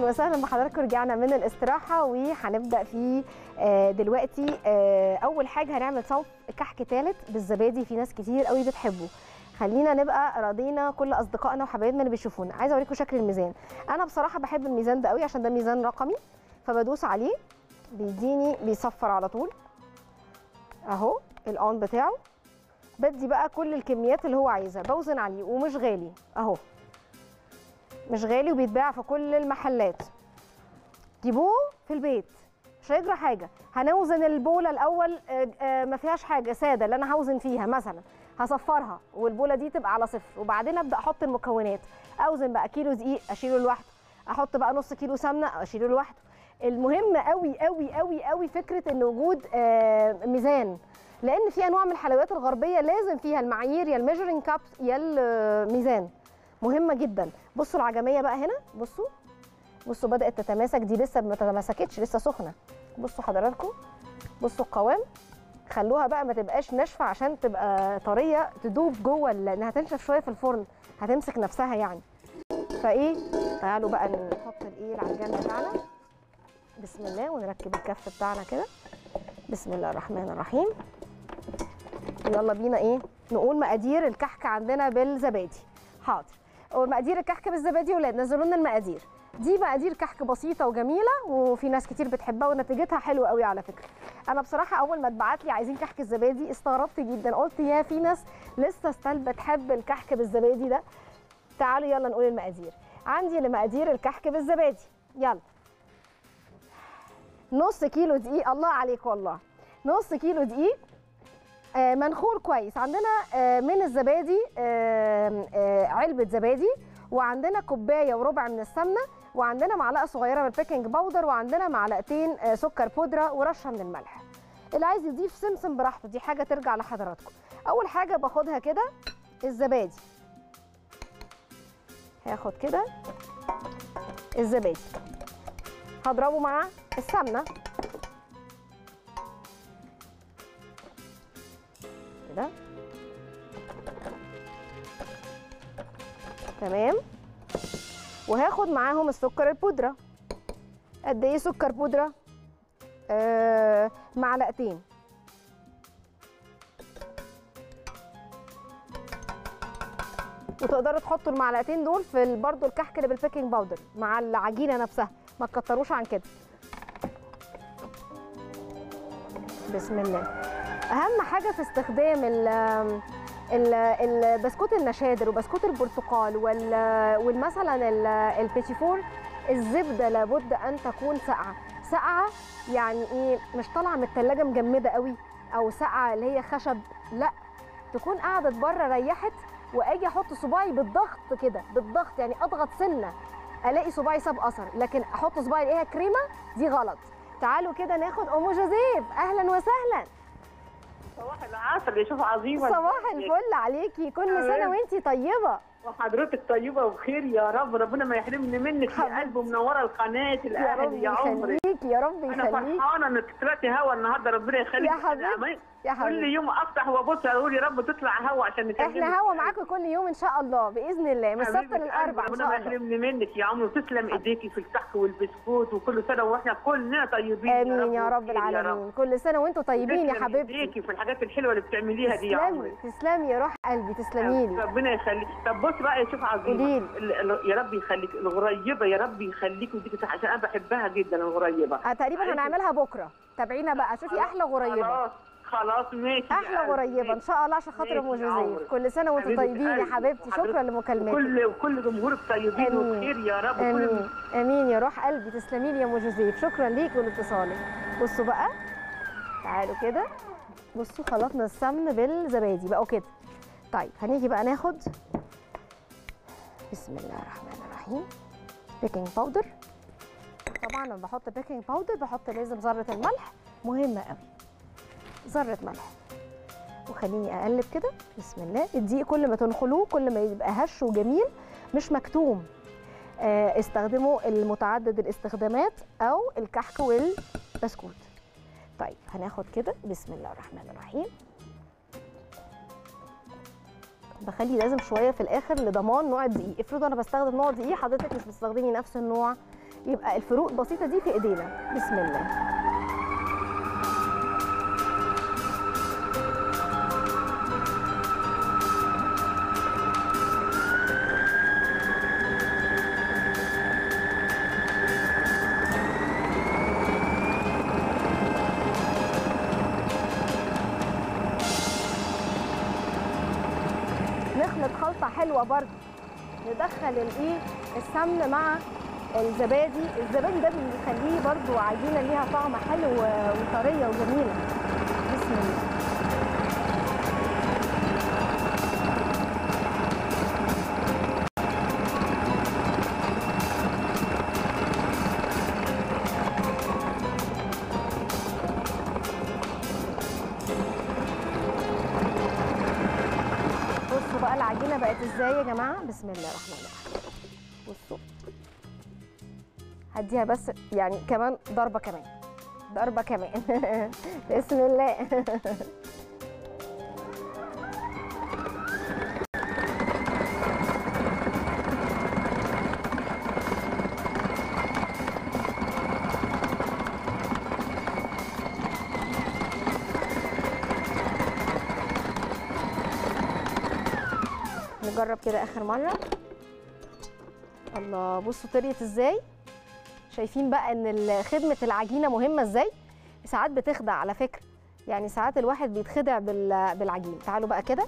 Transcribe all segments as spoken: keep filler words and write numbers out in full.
اهلا وسهلا بحضراتكم. رجعنا من الاستراحه وهنبدا في دلوقتي. اول حاجه هنعمل صنف كحك ثالث بالزبادي، في ناس كتير قوي بتحبه. خلينا نبقى راضينا كل اصدقائنا وحبايبنا اللي بيشوفونا. عايزه اوريكم شكل الميزان. انا بصراحه بحب الميزان ده قوي عشان ده ميزان رقمي، فبدوس عليه بيديني بيصفر على طول اهو الاون بتاعه. بدي بقى كل الكميات اللي هو عايزها، بوزن عليه ومش غالي اهو، مش غالي وبيتباع في كل المحلات. جيبوه في البيت مش هيجرى حاجه. هنوزن البوله الاول ما فيهاش حاجه ساده اللي انا هوزن فيها، مثلا هصفرها والبوله دي تبقى على صفر، وبعدين ابدا احط المكونات. اوزن بقى كيلو دقيق اشيله لوحده، احط بقى نص كيلو سمنه اشيله لوحده. المهم قوي قوي قوي قوي فكره ان وجود ميزان، لان في انواع من الحلويات الغربيه لازم فيها المعايير يا الميجرنج كابس يا الميزان، مهمه جدا. بصوا العجميه بقى هنا، بصوا بصوا بدات تتماسك، دي لسه ما تتماسكتش لسه سخنه. بصوا حضراتكم، بصوا القوام. خلوها بقى ما تبقاش ناشفه عشان تبقى طريه تدوب جوه، لانها هتنشف شويه في الفرن هتمسك نفسها يعني. فايه تعالوا بقى نحط الايه العجان بتاعنا بسم الله، ونركب الكف بتاعنا كده بسم الله الرحمن الرحيم. يلا بينا ايه نقول مقادير الكحك عندنا بالزبادي. حاضر، ومقادير الكحك بالزبادي يا ولاد نزلوا لنا المقادير دي. مقادير كحك بسيطه وجميله وفي ناس كتير بتحبها ونتيجتها حلوه قوي على فكره. انا بصراحه اول ما اتبعت لي عايزين كحك الزبادي استغربت جدا، قلت يا في ناس لسه ستيل بتحب الكحك بالزبادي ده. تعالوا يلا نقول المقادير. عندي لمقادير الكحك بالزبادي يلا نص كيلو دقيق، الله عليك والله، نص كيلو دقيق آه منخول كويس. عندنا آه من الزبادي آه آه علبه زبادي، وعندنا كوبايه وربع من السمنه، وعندنا معلقه صغيره من البيكنج باودر، وعندنا معلقتين آه سكر بودره ورشه من الملح. اللي عايز يضيف سمسم براحته، دي حاجه ترجع لحضراتكم. اول حاجه باخدها كده الزبادي، هاخد كده الزبادي هضربه مع السمنه كده تمام، وهاخد معاهم السكر البودره. قد ايه سكر بودره؟ آه معلقتين. وتقدروا تحطوا المعلقتين دول في برضو الكحك اللي بالبيكنج باودر مع العجينه نفسها، ما تكتروش عن كده. بسم الله. اهم حاجه في استخدام ال البسكوت النشادر وبسكوت البرتقال والمثلا البيتي فور، الزبده لابد ان تكون ساقعه. ساقعه يعني ايه؟ مش طالعه من الثلاجه مجمده قوي او ساقعه اللي هي خشب، لا، تكون قعدت بره ريحت، واجي احط صباعي بالضغط كده، بالضغط يعني اضغط سنه الاقي صباعي ساب اثر، لكن احط صباعي الاقيها كريمه دي غلط. تعالوا كده ناخد ام جوزيف. اهلا وسهلا. صباح العسل يا شيخ عظيمه. صباح الفل عليكي، كل سنه وانتي طيبه. وحضرتك طيبه وبخير يا رب، ربنا ما يحرمني منك يا قلب ومنوره القناه الاهل يا عمري. يا رب يخليكي يا رب يخليكي. انا فرحانه انك طلعتي هوا النهارده، ربنا يخليك يا حبيبتي يا حبيبتي. كل يوم افتح وابص اقول يا رب تطلع هوا عشان نكلمك. احنا هوا معاكم كل يوم ان شاء الله باذن الله، من السبت للاربع ان شاء الله. ربنا ما يحرمني منك يا عمري، وتسلم ايديكي في الكحك والبسكوت، وكل سنه واحنا كلنا طيبين. امين يا رب العالمين. كل سنه وانتم طيبين يا حبيبتي. ايديكي في الحاجات الحلوه اللي بتعمليها دي يا عمري. تسلمي تسلمي يا روح قلبي، تسلمي لي ربنا يخليك. طب بص بقى يا شيخ عظيم، يا رب يخليك الغريبه، يا رب يخليك ويديك صحه عشان انا بحبها جدا الغريبه. اه تقريبا هنعملها بكره، تابعينا بقى شوفي احلى غريبه. خلاص خلاص ماشي، احلى غريبه ان شاء الله عشان خاطر ام جوزيف. كل سنه وانتم طيبين يا حبيبتي. شكرا لمكالمتك. وكل وكل جمهورك طيبين وبخير يا رب. امين امين يا روح قلبي. تسلمي لي يا ام جوزيف، شكرا ليك ولاتصالك. بصوا بقى تعالوا كده، بصوا خلطنا السمن بالزبادي بقوا كده. طيب هنيجي بقى ناخد بسم الله الرحمن الرحيم بيكنج باودر. طبعا لما بحط بيكنج باودر بحط لازم ذره الملح، مهمه قوي ذره ملح. وخليني اقلب كده بسم الله. الدقيق كل ما تنخلوه كل ما يبقى هش وجميل مش مكتوم. استخدموا المتعدد الاستخدامات او الكحك والبسكوت. طيب هناخد كده بسم الله الرحمن الرحيم. بخلي لازم شويه في الاخر لضمان نوع الدقيق. افرضوا انا بستخدم نوع دقيق حضرتك مش بتستخدمي نفس النوع يبقى الفروق البسيطه دي في ايدينا. بسم الله. نخلط خلطه حلوه برضه، ندخل الايه السمن مع الزبادي. الزبادي ده بيخليه برضو عجينه ليها طعم حلو وطريه وجميله. بسم الله. بصوا بقى العجينه بقت ازاي يا جماعه. بسم الله الرحمن الرحيم. بصوا هديها بس يعني كمان ضربه كمان ضربه كمان بسم الله. نجرب كده اخر مره. الله، بصوا طريت ازاي. شايفين بقى ان خدمه العجينه مهمه ازاي. ساعات بتخدع على فكره، يعني ساعات الواحد بيتخدع بالعجين. تعالوا بقى كده.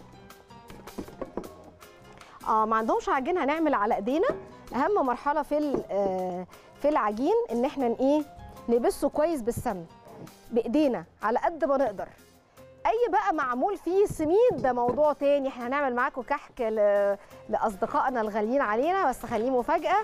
اه ما عندهمش عجين، هنعمل على ايدينا. اهم مرحله في في العجين ان احنا ايه نبسه كويس بالسمن بايدينا على قد ما نقدر. اي بقى معمول فيه سميد ده موضوع تاني. احنا هنعمل معاكم كحك لاصدقائنا الغاليين علينا، بس خليه مفاجاه.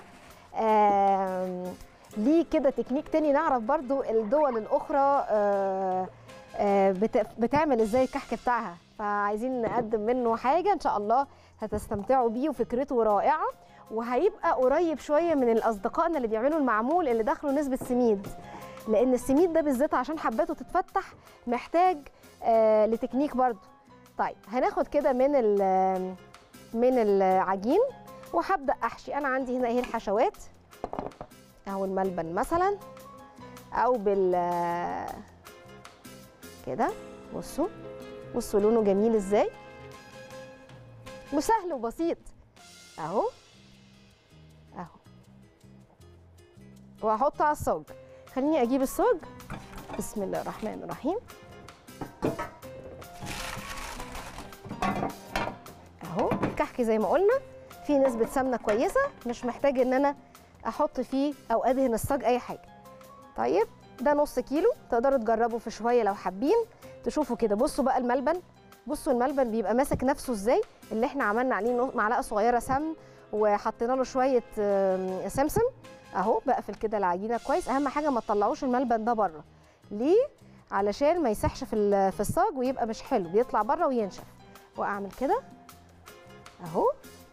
ليه كده تكنيك تاني، نعرف برضو الدول الاخرى آآ آآ بتعمل ازاي الكحك بتاعها. فعايزين نقدم منه حاجه ان شاء الله هتستمتعوا بيه، وفكرته رائعه، وهيبقى قريب شويه من الاصدقائنا اللي بيعملوا المعمول اللي دخلوا نسبه سميد، لان السميد ده بالذات عشان حباته تتفتح محتاج لتكنيك برضو. طيب هناخد كده من من العجين وهبدا احشي. انا عندي هنا اهي الحشوات اهو، الملبن مثلا او بال كده. بصوا بصوا لونه جميل ازاي وسهل وبسيط اهو اهو. وهحطه على الصاج. خليني اجيب الصاج. بسم الله الرحمن الرحيم. اهو الكحك زي ما قلنا فيه نسبه سمنه كويسه، مش محتاج ان انا احط فيه او ادهن الصاج اي حاجه. طيب ده نص كيلو، تقدروا تجربوا في شويه لو حابين تشوفوا كده. بصوا بقى الملبن، بصوا الملبن بيبقى ماسك نفسه ازاي، اللي احنا عملنا عليه معلقه صغيره سمن وحطينا له شويه سمسم اهو. بقفل كده العجينه كويس. اهم حاجه ما تطلعوش الملبن ده بره. ليه؟ علشان ما يسحش في في الصاج ويبقى مش حلو، بيطلع بره وينشف. واعمل كده اهو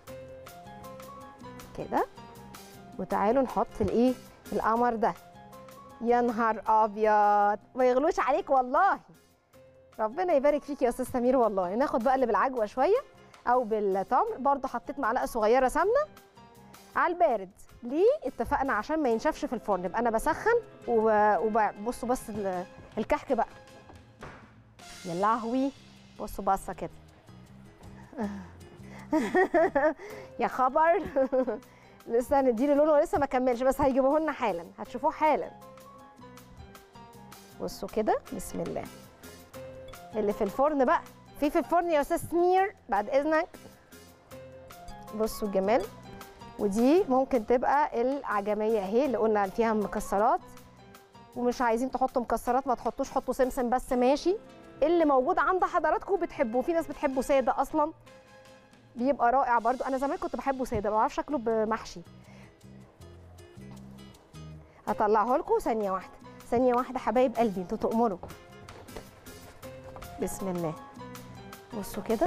كده. وتعالوا نحط الايه القمر ده. يا نهار ابيض، ما يغلوش عليك والله. ربنا يبارك فيك يا استاذ سمير والله. ناخد بقى اللي بالعجوه شويه او بالتمر. برضو حطيت معلقه صغيره سمنه على البارد. ليه؟ اتفقنا عشان ما ينشفش في الفرن. يبقى انا بسخن وبصوا بس الكحك بقى. يا لهوي، بصوا بصه كده يا خبر لسه هنديله لونه ولسه ما كملش، بس هيجيبوه لنا حالا، هتشوفوه حالا. بصوا كده. بسم الله. اللي في الفرن بقى، في في الفرن يا استاذ سمير بعد اذنك. بصوا الجمال. ودي ممكن تبقى العجميه اهي اللي قلنا فيها مكسرات، ومش عايزين تحطوا مكسرات ما تحطوش، حطوا سمسم بس ماشي. اللي موجود عند حضراتكم بتحبوه. في ناس بتحبه ساده اصلا، بيبقى رائع برضو. انا زمان كنت بحبه ساده، ما بعرفش شكله بمحشي. هطلعه لكم ثانيه واحده ثانيه واحده حبايب قلبي، انتوا تؤمروا. بسم الله. بصوا كده.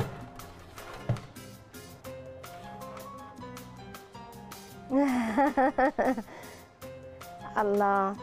الله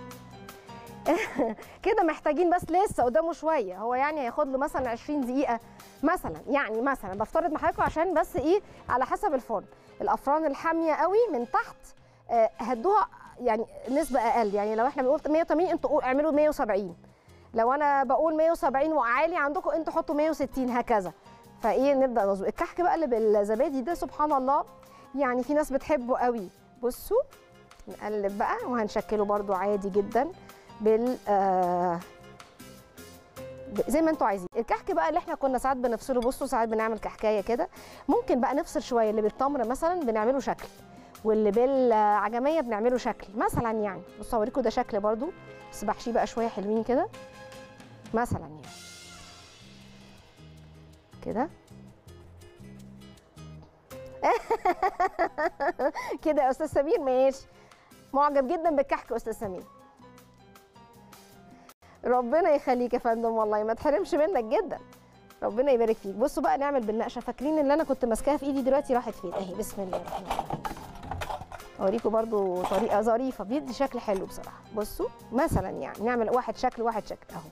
كده محتاجين بس لسه قدامه شويه. هو يعني هياخد له مثلا عشرين دقيقه مثلا، يعني مثلا بفترض معاكم عشان بس ايه على حسب الفرن. الافران الحاميه قوي من تحت آه هدوها يعني نسبه اقل، يعني لو احنا بنقول مية وتمانين انتوا اعملوا مية وسبعين، لو انا بقول مية وسبعين وعالي عندكم انتوا حطوا مية وستين هكذا. فايه نبدا نظبط الكحك بقى اللي بالزبادي ده. سبحان الله يعني في ناس بتحبه قوي. بصوا نقلب بقى وهنشكله برده عادي جدا بال آه زي ما انتوا عايزين. الكحك بقى اللي احنا كنا ساعات بنفصله، بصوا ساعات بنعمل كحكايه كده، ممكن بقى نفصل شويه. اللي بالتمر مثلا بنعمله شكل، واللي بالعجميه بنعمله شكل مثلا. يعني بصوا اوريكم ده شكل برده، بس بحشيه بقى شويه حلوين كده مثلا يعني كده كده يا استاذ سمير. ماشي، معجب جدا بالكحك يا استاذ سمير. ربنا يخليك يا فندم، والله ما تحرمش منك جدا، ربنا يبارك فيك. بصوا بقى نعمل بالنقشه. فاكرين اللي انا كنت ماسكاها في ايدي دلوقتي راحت فين؟ اهي. بسم الله الرحمن الرحيم. اوريكم برضو طريقه ظريفه بيدي شكل حلو بصراحه. بصوا مثلا يعني نعمل واحد شكل واحد شكل اهو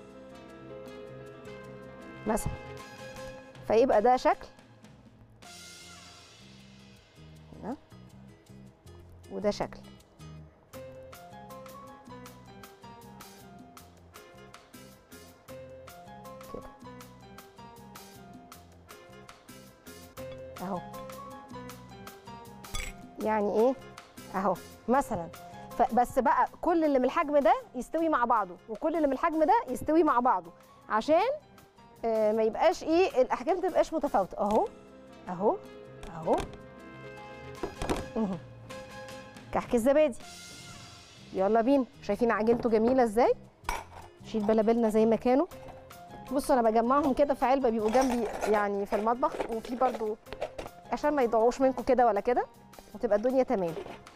مثلا، فيبقى ده شكل هنا وده شكل كده اهو، يعني ايه اهو مثلا. بس بقى كل اللي من الحجم ده يستوي مع بعضه، وكل اللي من الحجم ده يستوي مع بعضه، عشان آه ما يبقاش ايه الاحجام ما تبقاش متفاوته. اهو اهو اهو اهو كحك الزبادي. يلا بينا. شايفين عجينته جميله ازاي؟ نشيل بلابلنا زي ما كانوا. بصوا انا بجمعهم كده في علبه بيبقوا جنبي يعني في المطبخ، وفي برضو عشان ما يضيعوش منكم كده ولا كده، وتبقى الدنيا تمام.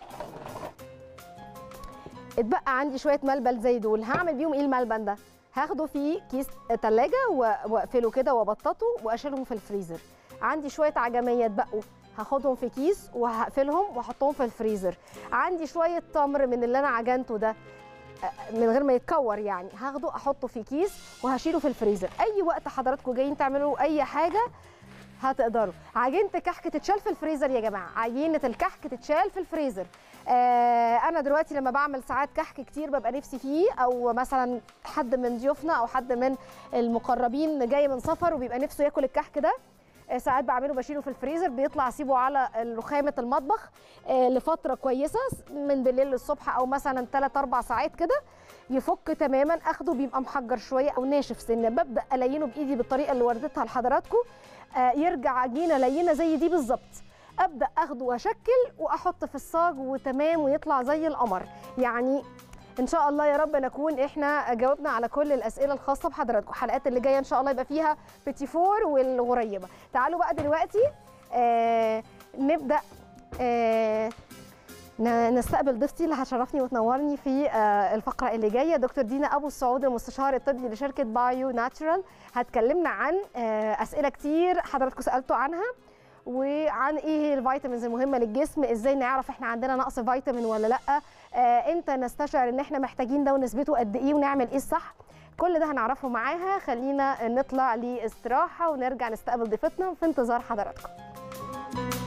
اتبقى عندي شويه ملبن زي دول، هعمل بيهم ايه الملبن ده؟ هاخده في كيس تلاجة واقفله كده وابططه واشيلهم في الفريزر. عندي شويه عجميه اتبقوا، هاخدهم في كيس وهقفلهم واحطهم في الفريزر. عندي شويه تمر من اللي انا عجنته ده من غير ما يتكور، يعني هاخده احطه في كيس وهشيله في الفريزر. اي وقت حضراتكم جايين تعملوا اي حاجه هتقدروا. عجينه الكحك تتشال في الفريزر يا جماعه، عجينه الكحك تتشال في الفريزر. آه انا دلوقتي لما بعمل ساعات كحك كتير ببقى نفسي فيه، او مثلا حد من ضيوفنا او حد من المقربين جاي من سفر وبيبقى نفسه ياكل الكحك ده، آه ساعات بعمله بشيله في الفريزر، بيطلع اسيبه على رخامه المطبخ آه لفتره كويسه من بالليل للصبح، او مثلا ثلاث اربع ساعات كده يفك تماما. اخده بيبقى محجر شويه او ناشف سنه، ببدا الينه بايدي بالطريقه اللي وردتها لحضراتكم، آه يرجع عجينه لينه زي دي بالظبط. ابدا اخده واشكل واحط في الصاج وتمام ويطلع زي القمر. يعني ان شاء الله يا رب نكون احنا جاوبنا على كل الاسئله الخاصه بحضراتكم. الحلقات اللي جايه ان شاء الله يبقى فيها بيتي فور والغريبه. تعالوا بقى دلوقتي آه نبدا آه نستقبل ضيفتي اللي هتشرفني وتنورني في الفقره اللي جايه، دكتور دينا ابو السعود، المستشار الطبي لشركه بايو ناتشرال. هتكلمنا عن اسئله كتير حضراتكم سالتوا عنها، وعن ايه الفيتامينز المهمه للجسم، ازاي نعرف احنا عندنا نقص فيتامين ولا لا، امتى نستشعر ان احنا محتاجين ده ونسبته قد ايه ونعمل ايه الصح. كل ده هنعرفه معاها. خلينا نطلع لاستراحه ونرجع نستقبل ضيفتنا في انتظار حضراتكم.